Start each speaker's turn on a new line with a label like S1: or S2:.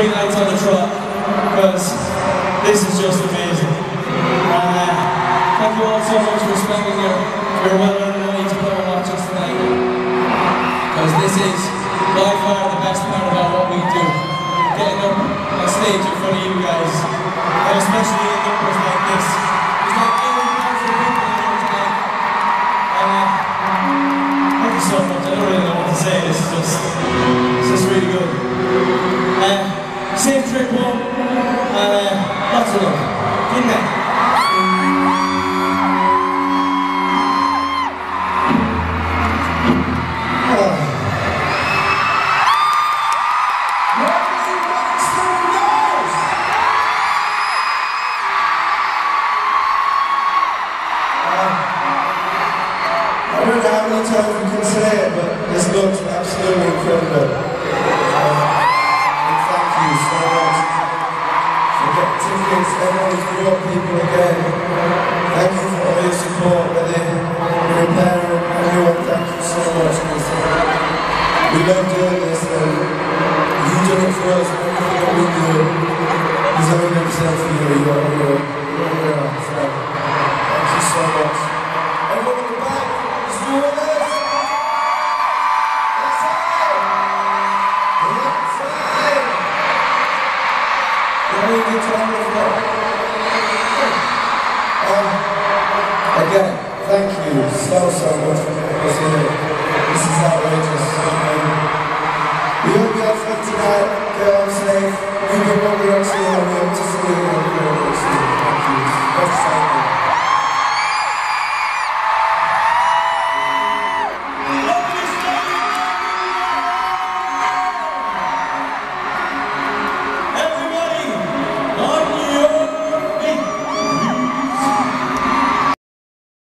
S1: 3 nights on the trot, because this is just amazing. And thank you all so much for spending your well-earned money to come and watch us tonight, because this is by far the best part about what we do. Getting up on stage in front of you guys, and especially in numbers like this. There's like 80,000 people in here tonight. Thank you so much. I don't really know what to say. It's just really good. Safe trip home, and lots of love. Good night.
S2: I don't know how many times we can say it, but this looks absolutely incredible. And thank you so much for getting tickets. Everyone's brought people again. Thank you for all your support, whether you're a parent, anyone, thank you so much. We love doing this, and you've done it for us. Everything that we do is 100% for you. You're so thank you so much. Everyone in the back, let's do it. Again, thank you so much for us here. This is outrageous. We hope you have fun tonight.